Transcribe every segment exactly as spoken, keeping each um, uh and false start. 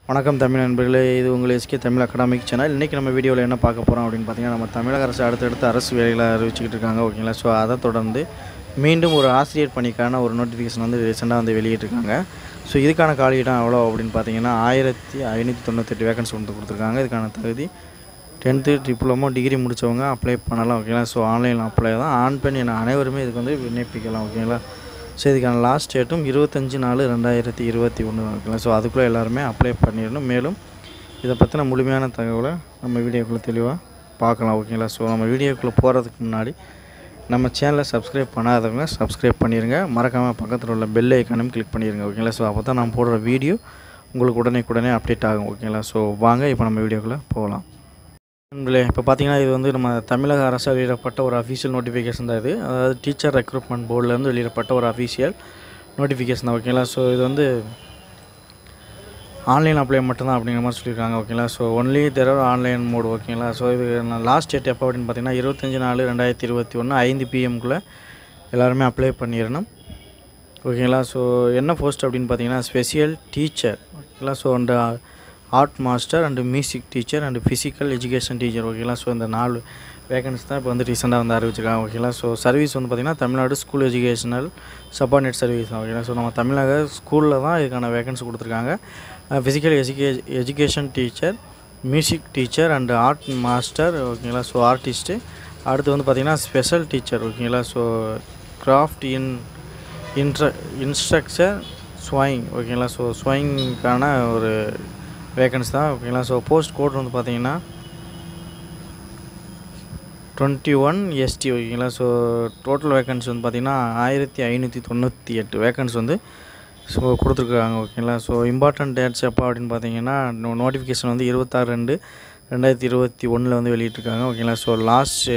வணக்கம் தமிழ் நண்பர்களே, இது உங்கள் எஸ்கே தமிழ் அகாடமிக் சேனல். இன்றைக்கி நம்ம வீடியோவில் என்ன பார்க்க போகிறோம் அப்படின்னு பார்த்தீங்கன்னா, நம்ம தமிழக அரசு அடுத்தடுத்து அரசு வேலைகளை அறிவிச்சுக்கிட்டு இருக்காங்க. ஓகேங்களா. ஸோ அதை தொடர்ந்து மீண்டும் ஒரு ஆசிரியர் பணிக்கான ஒரு நோட்டிஃபிகேஷன் வந்து ரீசெண்டாக வந்து வெளியிட்டிருக்காங்க. ஸோ இதுக்கான காலியிடம் எவ்வளோ அப்படின்னு பார்த்தீங்கன்னா ஆயிரத்தி ஐநூற்றி தொண்ணூத்தெட்டு வேகன்சி வந்து கொடுத்துருக்காங்க. இதுக்கான தகுதி டென்த்து டிப்ளமோ டிகிரி முடித்தவங்க அப்ளை பண்ணலாம். ஓகேங்களா. ஸோ ஆன்லைனில் அப்ளை தான், ஆண் பெண் என அனைவருமே இதுக்கு வந்து விண்ணப்பிக்கலாம். ஓகேங்களா. ஸோ இதுக்கான லாஸ்ட் டேட்டும் இருபத்தஞ்சி நாலு ரெண்டாயிரத்தி இருபத்தி ஒன்று இருக்குல்ல. ஸோ அதுக்குள்ளே எல்லாருமே அப்ளை பண்ணிடணும். மேலும் இதை பற்றின முழுமையான தகவலை நம்ம வீடியோக்குள்ளே தெளிவாக பார்க்கலாம். ஓகேங்களா. ஸோ நம்ம வீடியோக்குள்ளே போகிறதுக்கு முன்னாடி நம்ம சேனலை சப்ஸ்கிரைப் பண்ணாதவங்க சப்ஸ்கிரைப் பண்ணிடுங்க. மறக்காமல் பக்கத்தில் உள்ள பெல் ஐக்கானும் கிளிக் பண்ணிடுங்க. ஓகேங்களா. ஸோ அப்போ தான் நான் போடுற வீடியோ உங்களுக்கு உடனே உடனே அப்டேட் ஆகும். ஓகேங்களா. ஸோ வாங்க இப்போ நம்ம வீடியோக்குள்ளே போகலாம். நண்பர்களே, இப்போ பார்த்தீங்கன்னா இது வந்து நம்ம தமிழக அரசு வெளியிடப்பட்ட ஒரு அஃபீஷியல் நோட்டிஃபிகேஷன் தான் இது. அதாவது டீச்சர் ரெக்ரூட்மெண்ட் போர்டிலேருந்து வெளியிடப்பட்ட ஒரு அஃபீஷியல் நோட்டிஃபிகேஷன் தான். ஓகேங்களா. ஸோ இது வந்து ஆன்லைன் அப்ளை மட்டும்தான் அப்படிங்கிற மாதிரி சொல்லியிருக்காங்க. ஓகேங்களா. So only there online mode. ஓகேங்களா. ஸோ இது லாஸ்ட் டேட் எப்போ அப்படின்னு பார்த்தீங்கன்னா இருபத்தஞ்சி நாலு ரெண்டாயிரத்தி இருபத்தி ஒன்று ஐந்து பிஎம்குள்ளே எல்லாருமே அப்ளை பண்ணிடணும். ஓகேங்களா. ஸோ என்ன போஸ்ட் அப்படின்னு பார்த்தீங்கன்னா ஸ்பெஷல் டீச்சர். ஓகேங்களா. ஸோ அந்த art master and music teacher and physical education teacher. ஓகேங்களா. ஸோ இந்த நாலு வேகன்சி தான் இப்போ வந்து ரீசெண்டாக வந்து அறிவிச்சிருக்காங்க. ஓகேங்களா. ஸோ சர்வீஸ் வந்து பார்த்திங்கன்னா Tamil Nadu school educational subordinate service தான். ஓகேங்களா. ஸோ நம்ம தமிழக ஸ்கூலில் தான் இதுக்கான வேகன்சி கொடுத்துருக்காங்க. Physical educa education teacher, music teacher and art master. ஓகேங்களா. So artist. அடுத்து வந்து பார்த்திங்கன்னா ஸ்பெஷல் டீச்சர். ஓகேங்களா. So craft in intra instructor sewing. ஓகேங்களா. ஸோ ஸ்வைங்கான ஒரு வேகன்சி தான். ஓகேங்களா. ஸோ போஸ்ட் கோட் வந்து பார்த்தீங்கன்னா டுவெண்ட்டி ஒன் எஸ்டி. ஓகேங்களா. ஸோ டோட்டல் வேகன்சி வந்து பார்த்திங்கன்னா ஆயிரத்தி ஐநூற்றி தொண்ணூற்றி எட்டு வேகன்சி வந்து ஸோ கொடுத்துருக்காங்க. ஓகேங்களா. ஸோ இம்பார்ட்டன்ட் டேட்ஸ் எப்போ அப்படின்னு பார்த்தீங்கன்னா நோட்டிஃபிகேஷன் வந்து இருபத்தாறு ரெண்டு ரெண்டாயிரத்தி இருபத்தி ஒன்றில் வந்து வெளியிட்டிருக்காங்க. ஓகேங்களா. So last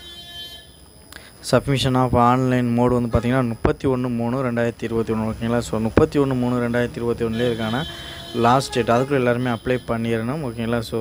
submission of online mode வந்து பார்த்திங்கன்னா முப்பத்தி ஒன்று மூணு ரெண்டாயிரத்தி இருபத்தி ஒன்று. ஓகேங்களா. ஸோ முப்பத்தி ஒன்று மூணு ரெண்டாயிரத்தி இருபத்தி ஒன்றுலேயே இருக்கான லாஸ்ட் டேட். அதுக்குள்ளே எல்லாருமே அப்ளை பண்ணிடணும். ஓகேங்களா. So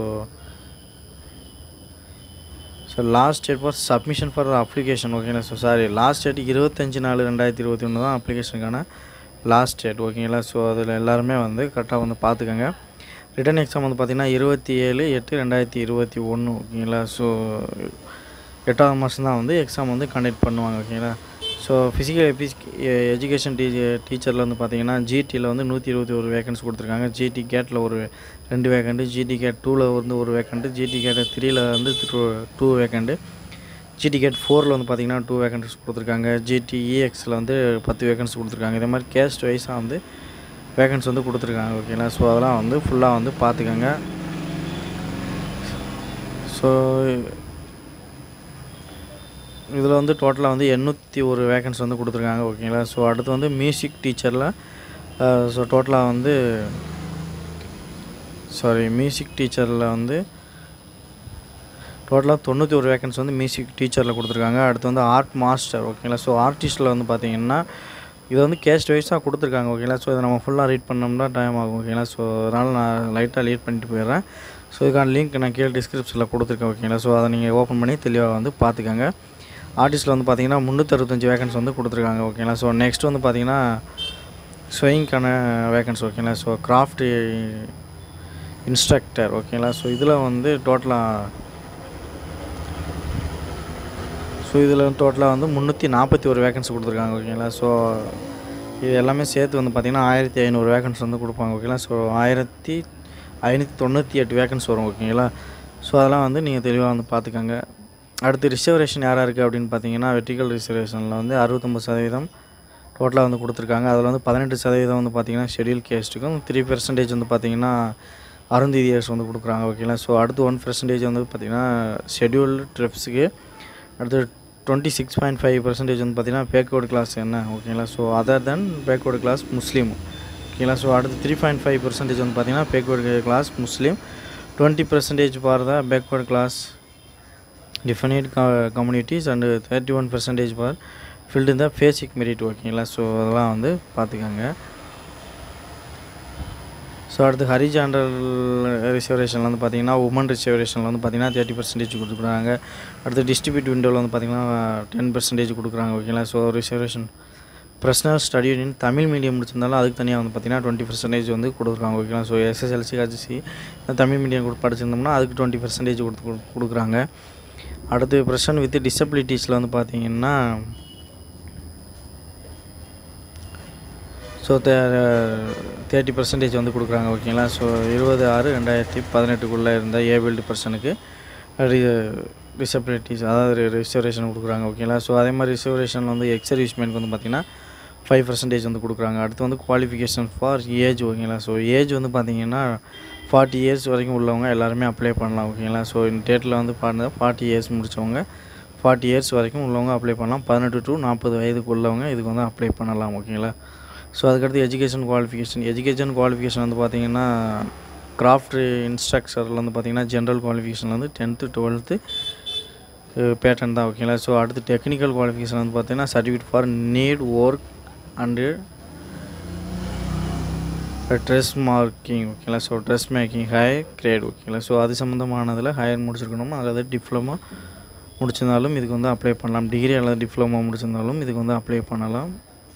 so last date for submission for application. ஓகேங்களா. ஸோ சாரி லாஸ்ட் டேட் இருபத்தஞ்சி நாலு ரெண்டாயிரத்தி இருபத்தி ஒன்று தான் அப்ளிகேஷனுக்கான லாஸ்ட் டேட். ஓகேங்களா. ஸோ அதில் எல்லாருமே வந்து கரெக்டாக வந்து பார்த்துக்கோங்க. ரிட்டன் எக்ஸாம் வந்து பார்த்திங்கன்னா இருபத்தி ஏழு எட்டு ரெண்டாயிரத்தி இருபத்தி ஒன்று. ஓகேங்களா. ஸோ எட்டாவது மாதம் தான் வந்து எக்ஸாம் வந்து கண்டக்ட் பண்ணுவாங்க. ஓகேங்களா. ஸோ ஃபிசிக்கல் எபி எஜுகேஷன் டீ டீச்சரில் வந்து பார்த்திங்கன்னா ஜிடியில் வந்து நூற்றி இருபத்தி ஒரு வேகன்சி கொடுத்துருக்காங்க. ஜிடி கேட்டில் ஒரு ரெண்டு வேக்கண்ட்டு, ஜிடி கேட் டூவில் வந்து ஒரு வேக்கண்ட்டு, ஜிடி கேட் த்ரீயில் வந்து two two vacant, GT cat ஃபோரில் வந்து பார்த்திங்கன்னா டூ வேகன்சிஸ் கொடுத்துருக்காங்க. ஜிடிஇஎக்ஸில் வந்து பத்து வேகன்சி கொடுத்துருக்காங்க. இதே மாதிரி கேஸ்ட் வைஸாக வந்து வேகன்சி வந்து கொடுத்துருக்காங்க. ஓகேங்களா. ஸோ அதெல்லாம் வந்து ஃபுல்லாக வந்து பார்த்துக்கோங்க. ஸோ இதில் வந்து டோட்டலாக வந்து எண்ணூற்றி ஒரு வேகன்சி வந்து கொடுத்துருக்காங்க. ஓகேங்களா. ஸோ அடுத்து வந்து மியூசிக் டீச்சரில் ஸோ டோட்டலாக வந்து சாரி மியூசிக் டீச்சரில் வந்து டோட்டலாக தொண்ணூற்றி ஒரு வேகன்சி வந்து மியூசிக் டீச்சரில் கொடுத்துருக்காங்க. அடுத்து வந்து ஆர்ட் மாஸ்டர். ஓகேங்களா. ஸோ ஆர்டிஸ்ட்டில் வந்து பார்த்திங்கன்னா இது வந்து கேஸ்ட் வைஸாக கொடுத்துருக்காங்க. ஓகேங்களா. ஸோ இதை நம்ம ஃபுல்லாக ரீட் பண்ணோம்னா டைம் ஆகும். ஓகேங்களா. ஸோ அதனால் நான் லைட்டாக ரீட் பண்ணிட்டு போயிடுறேன். ஸோ இதுக்கான லிங்க் நான் கீழே டிஸ்கிரிப்ஷனில் கொடுத்துருக்கேன். ஓகேங்களா. ஸோ அதை நீங்கள் ஓப்பன் பண்ணி தெளிவாக வந்து பார்த்துக்கோங்க. ஆர்டிஸ்ட்டில் வந்து பார்த்திங்கன்னா முந்நூற்றி அறுபத்தஞ்சி வேகன்சி வந்து கொடுத்துருக்காங்க. ஓகேங்களா. ஸோ நெக்ஸ்ட் வந்து பார்த்திங்கன்னா ஸ்வைங்கான வேகன்சி. ஓகேங்களா. So craft instructor. ஓகேங்களா. ஸோ இதில் வந்து டோட்டலாக ஸோ இதில் டோட்டலாக வந்து முந்நூற்றி நாற்பத்தி ஒரு வேகன்சி கொடுத்துருக்காங்க. ஓகேங்களா. ஸோ இது எல்லாமே சேர்த்து வந்து பார்த்திங்கன்னா ஆயிரத்தி ஐநூறு வேகன்சி வந்து கொடுப்பாங்க. ஓகேங்களா. ஸோ ஆயிரத்தி ஐநூற்றி தொண்ணூற்றி எட்டு வேகன்சி வரும். ஓகேங்களா. ஸோ அதெல்லாம் வந்து நீங்கள் தெளிவாக வந்து பார்த்துக்கோங்க. அடுத்து ரிசர்வேஷன் யாராக இருக்குது அப்படின்னு பார்த்தீங்கன்னா வெர்டிகல் ரிசர்வேஷனில் வந்து அறுபத்தொம்பது சதவீதம் டோட்டலாக வந்து கொடுத்துருக்காங்க. அதில் வந்து பதினெட்டு சதவீதம் வந்து பார்த்திங்கன்னா ஷெடியூல் கேஸ்ட்டுக்கும், த்ரீ பெர்சன்டேஜ் வந்து பார்த்திங்கன்னா அருந்ததியர்ஸ் வந்து கொடுக்குறாங்க. ஓகேங்களா. ஸோ அடுத்து ஒன் பர்சன்டேஜ் வந்து பார்த்திங்கன்னா ஷெடியூல்டு ட்ரிப்ஸுக்கு. அடுத்து twenty six point five percentage வந்து பார்த்திங்கன்னா பேக்வேர்டு கிளாஸ் என்ன. ஓகேங்களா. So other then backward class Muslim. ஓகேங்களா. ஸோ அடுத்து த்ரீ பாயிண்ட் ஃபைவ் பர்சன்டேஜ் வந்து பார்த்திங்கன்னா backward class Muslim, twenty percentage for the backward class definite communities and thirty-one percentage for filled in the basic merit. ஓகேங்களா. So அதெல்லாம் வந்து பார்த்துக்கோங்க. So அடுத்து horizontal ரிசர்வேஷனில் வந்து பார்த்திங்கன்னா உமன் ரிசர்வேஷனில் வந்து பார்த்திங்கன்னா தேர்ட்டி பர்சன்டேஜ் கொடுக்குறாங்க. அடுத்து டிஸ்ட்ரிபியூட் விண்டோவில் வந்து பார்த்திங்கன்னா டென் பர்சன்டேஜ் கொடுக்குறாங்க. ஓகேங்களா. So reservation professional study in Tamil medium முடிச்சிருந்தாலும் அதுக்கு தனியாக வந்து பார்த்திங்கன்னா டுவெண்ட்டி பர்சன்டேஜ் வந்து கொடுக்குறாங்க ஓகேங்களா. So SSLC HSC Tamil medium படிச்சிருந்தோம்னா அதுக்கு டுவெண்ட்டி பர்சன்டேஜ் கொடுத்து கொடுக்குறாங்க. அடுத்து பர்சன் வித் டிசபிலிட்டிஸில் வந்து பார்த்திங்கன்னா ஸோ தே தேர்ட்டி பர்சன்டேஜ் வந்து கொடுக்குறாங்க ஓகேங்களா. ஸோ இருபது ஆறு ரெண்டாயிரத்தி பதினெட்டுக்குள்ளே இருந்த ஏபிள்டு பர்சனுக்கு ரி டிசபிலிட்டிஸ் அதாவது ரிசர்வேஷன் கொடுக்குறாங்க ஓகேங்களா. ஸோ அதே மாதிரி ரிசர்வேஷன் வந்து எக்ஸ் சர்வீஸ்மேனுக்கு வந்து பார்த்திங்கன்னா ஃபைவ் பர்சன்டேஜ் வந்து கொடுக்குறாங்க. அடுத்து வந்து குவாலிஃபிகேஷன் ஃபார் ஏஜ் ஓகேங்களா. ஸோ ஏஜ் வந்து பார்த்திங்கன்னா ஃபார்ட்டி இயர்ஸ் வரைக்கும் உள்ளவங்க எல்லாருமே அப்ளை பண்ணலாம் ஓகேங்களா. ஸோ இந்த டேட்டில் வந்து பாருங்கள் ஃபார்ட்டி இயர்ஸ் முடித்தவங்க ஃபார்ட்டி இயர்ஸ் வரைக்கும் உள்ளவங்க அப்ளை பண்ணலாம். பதினெட்டு டு நாற்பது வயதுக்கு உள்ளவங்க இதுக்கு வந்து அப்ளை பண்ணலாம் ஓகேங்களா. ஸோ அதுக்கடுத்து எஜுகேஷன் குவாலிஃபிகேஷன் எஜுகேஷன் குவாலிஃபிகேஷன் வந்து பார்த்திங்கன்னா கிராஃப்ட் இன்ஸ்ட்ரக்டரில் வந்து பார்த்திங்கன்னா ஜென்ரல் குவாலிஃபிகேஷன் வந்து டென்த்து டுவெல்த்து பேட்டன் தான் ஓகேங்களா. ஸோ அடுத்து டெக்னிக்கல் குவாலிஃபிகேஷன் வந்து பார்த்திங்கன்னா certificate for needle work and dress marking ஓகேங்களா. So dress making higher grade ஓகேங்களா. ஸோ அது சம்மந்தமானதில் ஹையர் முடிச்சிருக்கணும். அதாவது டிப்ளமோ முடிச்சிருந்தாலும் இதுக்கு வந்து அப்ளை பண்ணலாம். டிகிரி அல்லது டிப்ளமோ முடிச்சிருந்தாலும் இதுக்கு வந்து அப்ளை பண்ணலாம்.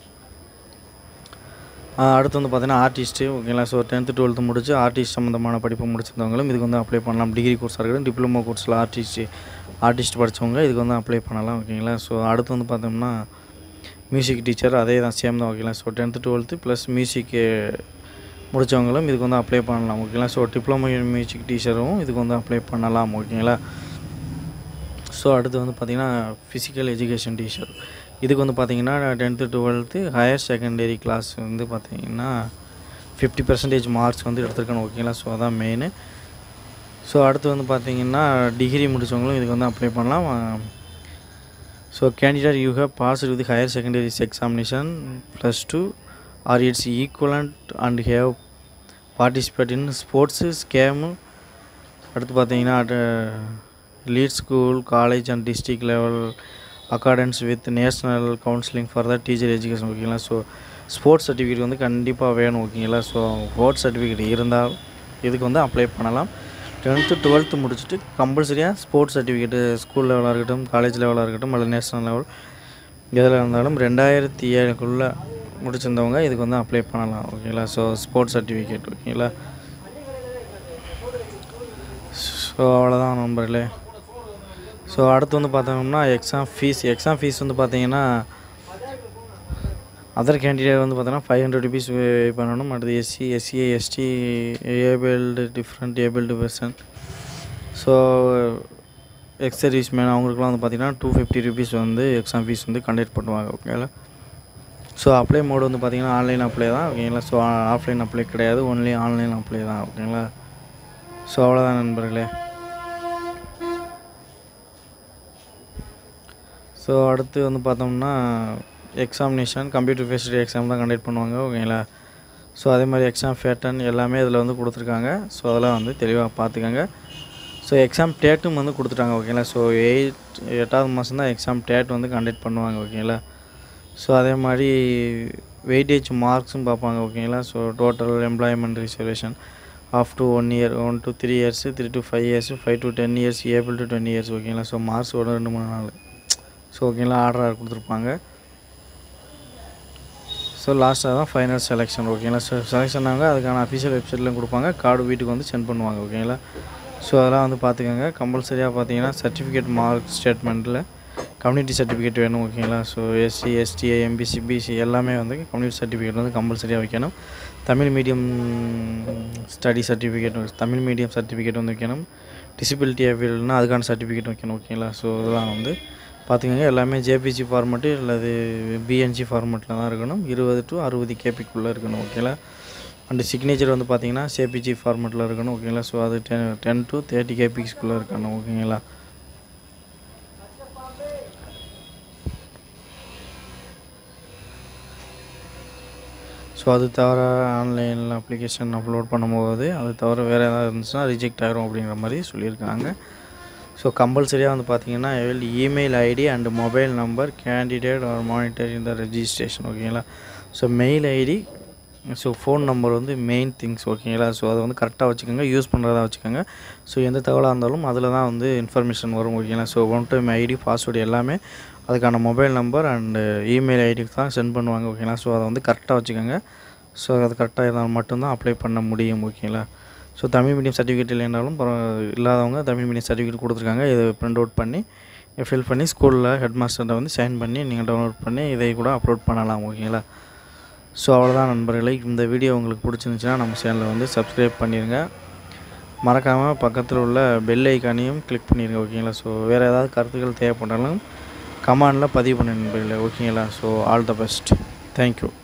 அடுத்து வந்து பார்த்திங்கன்னா ஆர்டிஸ்ட்டு ஓகேங்களா. ஸோ டென்த்து டுவெல்த்து முடிச்சு ஆர்டிஸ்ட் சம்மந்தமான படிப்பு முடிச்சிருந்தவங்களும் இதுக்கு வந்து அப்ளை பண்ணலாம். டிகிரி கோர்ஸாக இருக்கட்டும் டிப்ளமோ கோர்ஸில் ஆர்டிஸ்ட்டு ஆர்டிஸ்ட் படித்தவங்க இதுக்கு வந்து அப்ளை பண்ணலாம் ஓகேங்களா. ஸோ அடுத்து வந்து பார்த்தோம்னா மியூசிக் டீச்சர் அதே தான் சேம் தான் ஓகேங்களா. So tenth twelfth plus music முடித்தவங்களும் இதுக்கு வந்து அப்ளை பண்ணலாம் ஓகேங்களா. ஸோ டிப்ளமோ மியூசிக் டீச்சரும் இதுக்கு வந்து அப்ளை பண்ணலாம் ஓகேங்களா. ஸோ அடுத்து வந்து பார்த்திங்கன்னா ஃபிசிக்கல் எஜுகேஷன் டீச்சர் இதுக்கு வந்து பார்த்திங்கன்னா tenth twelfth higher secondary class வந்து பார்த்திங்கன்னா ஃபிஃப்டி பர்சன்டேஜ் மார்க்ஸ் வந்து எடுத்துருக்கணும் ஓகேங்களா. ஸோ அதான் மெயின். ஸோ அடுத்து வந்து பார்த்திங்கன்னா டிகிரி முடித்தவங்களும் இதுக்கு வந்து அப்ளை பண்ணலாம். So candidate you have passed with higher secondaries examination plus two or it's equivalent and have participate in sports scheme. அடுத்து பார்த்திங்கன்னா lead school college and district level accordance with national counselling for the teacher education ஓகேங்களா. So sports certificate வந்து கண்டிப்பாக வேணும் ஓகேங்களா. So sports certificate இருந்தால் இதுக்கு வந்து அப்ளை பண்ணலாம். டென்த்து டுவெல்த்து முடிச்சுட்டு கம்பல்சரியாக ஸ்போர்ட்ஸ் சர்டிஃபிகேட்டு ஸ்கூல் லெவலாக இருக்கட்டும் காலேஜ் லெவலாக இருக்கட்டும் அல்லது நேஷ்னல் லெவல் எதில் இருந்தாலும் ரெண்டாயிரத்தி ஏழுக்குள்ளே முடிச்சிருந்தவங்க இதுக்கு வந்து அப்ளை பண்ணலாம் ஓகேங்களா. ஸோ ஸ்போர்ட்ஸ் சர்டிஃபிகேட் ஓகேங்களா. ஸோ அவ்வளோதான் நண்பர்களே. ஸோ அடுத்து வந்து பார்த்தோம்னா எக்ஸாம் ஃபீஸ் எக்ஸாம் ஃபீஸ் வந்து பார்த்திங்கன்னா அதர் கேண்டிடேட் வந்து பார்த்தோன்னா ஃபைவ் ஹண்ட்ரட் ருபீஸ் பே பண்ணணும். அடுத்து SC SC ST abled different abled person so ex service man அவங்களுக்குலாம் வந்து பார்த்திங்கன்னா டூ ஃபிஃப்டி ருபீஸ் வந்து எக்ஸாம் ஃபீஸ் வந்து கண்டக்ட் பண்ணுவாங்க ஓகேங்களா. ஸோ அப்ளை மோடு வந்து பார்த்திங்கன்னா ஆன்லைன் அப்ளை தான் ஓகேங்களா. ஸோ ஆஃப்லைன் அப்ளை கிடையாது ஒன்லி ஆன்லைன் அப்ளை தான் ஓகேங்களா. ஸோ அவ்வளோதான் நண்பர்களே. ஸோ அடுத்து வந்து பார்த்தோம்னா எக்ஸாமினேஷன் கம்ப்யூட்டர் பேஸ்டு எக்ஸாம் தான் கண்டக்ட் பண்ணுவாங்க ஓகேங்களா. ஸோ அதே மாதிரி எக்ஸாம் பேட்டர்ன் எல்லாமே இதில் வந்து கொடுத்துருக்காங்க. ஸோ அதெல்லாம் வந்து தெளிவாக பார்த்துக்கோங்க. ஸோ எக்ஸாம் டேட்டும் வந்து கொடுத்துட்டாங்க ஓகேங்களா. ஸோ எயிட் எட்டாவது மாதம் தான் எக்ஸாம் டேட் வந்து கண்டக்ட் பண்ணுவாங்க ஓகேங்களா. ஸோ அதே மாதிரி வெயிட்டேஜ் மார்க்ஸும் பார்ப்பாங்க ஓகேங்களா. So total employment reservation of to one year one to three years three to five years five to ten years able to ten years ஓகேங்களா. ஸோ மார்க்ஸோட ரெண்டு மூணு நாள் ஸோ ஓகேங்களா ஆர்டராக கொடுத்துருப்பாங்க. ஸோ லாஸ்ட்டாக தான் ஃபைனல் செலெக்ஷன் ஓகேங்களா. ஸோ செலெக்ஷன் ஆக அதுக்கான அஃபிஷியல் வெப்சைட்லையும் கொடுப்பாங்க. கார்டு வீட்டுக்கு வந்து சென்ட் பண்ணுவாங்க ஓகேங்களா. ஸோ அதெல்லாம் வந்து பார்த்துக்கோங்க. கம்பல்சரியாக பார்த்தீங்கன்னா சர்டிஃபிகேட் மார்க் ஸ்டேட்மெண்ட்டில் கம்யூனிட்டி சர்டிஃபிகேட் வேணும் ஓகேங்களா. So SC ST MBC BC எல்லாமே வந்து கம்யூனிட்டி சர்டிஃபிகேட் வந்து கம்பல்சரியாக வைக்கணும். Tamil medium study certificate Tamil medium certificate வந்து வைக்கணும். டிசபிலிட்டி அவைல்னா அதுக்கான சர்டிஃபிகேட் வைக்கணும் ஓகேங்களா. ஸோ இதெல்லாம் வந்து பார்த்துக்கோங்க. எல்லாமே ஜேபிஜி ஃபார்மெட்டு அல்லது பிஎன்ஜி ஃபார்மெட்டில் தான் இருக்கணும். இருபது டு அறுபது கேபிக்குள்ளே இருக்கணும் ஓகேங்களா. அண்டு சிக்னேச்சர் வந்து பார்த்திங்கன்னா ஜேபிஜி ஃபார்மெட்டில் இருக்கணும் ஓகேங்களா. ஸோ அது டென் டென் டு தேர்ட்டி கேபிக்ஸ்குள்ளே இருக்கணும் ஓகேங்களா. ஸோ அது தவிர ஆன்லைனில் அப்ளிகேஷன் அப்லோட் பண்ணும்போது அது தவிர வேறு ஏதாவது இருந்துச்சுன்னா ரிஜெக்ட் ஆகிரும் அப்படிங்கிற மாதிரி சொல்லியிருக்காங்க. ஸோ கம்பல்சரியாக வந்து பார்த்திங்கன்னா email ID and mobile number candidate are monitor இந்த ரெஜிஸ்ட்ரேஷன் ஓகேங்களா. So mail ID so phone number வந்து மெயின் திங்ஸ் ஓகேங்களா. ஸோ அதை வந்து கரெக்டாக வச்சுக்கோங்க, யூஸ் பண்ணுறதா வச்சுக்கோங்க. ஸோ எந்த தகவலாக இருந்தாலும் அதில் தான் வந்து இன்ஃபர்மேஷன் வரும் ஓகேங்களா. So one time ID password எல்லாமே அதுக்கான மொபைல் நம்பர் அண்டு இமெயில் ஐடிக்கு தான் சென்ட் பண்ணுவாங்க ஓகேங்களா. ஸோ அதை வந்து கரெக்டாக வச்சுக்கோங்க. ஸோ அது கரெக்டாக இருந்தால் மட்டும்தான் அப்ளை பண்ண முடியும் ஓகேங்களா. ஸோ தமிழ் மீடியம் சர்டிஃபிகேட் இல்லைனாலும் இல்லாதவங்க தமிழ் மீடியம் சர்டிஃபிகேட் கொடுத்துருக்காங்க. இதை பிரிண்ட் அவுட் பண்ணி ஃபில் பண்ணி ஸ்கூலில் ஹெட் மாஸ்டர்கிட்ட வந்து சைன் பண்ணி நீங்கள் டவுன்லோட் பண்ணி இதை கூட அப்லோட் பண்ணலாம் ஓகேங்களா. ஸோ அவ்வளோதான் நண்பர்களே. இந்த வீடியோ உங்களுக்கு பிடிச்சிருந்துச்சுன்னா நம்ம சேனலில் வந்து சப்ஸ்கிரைப் பண்ணிடுங்க. மறக்காமல் பக்கத்தில் உள்ள பெல் ஐக்கானையும் கிளிக் பண்ணிடுங்க ஓகேங்களா. ஸோ வேறு ஏதாவது கருத்துக்கள் தேவைப்பட்டாலும் கமெண்டில் பதிவு பண்ண நண்பர்களே ஓகேங்களா. So all the best, thank you.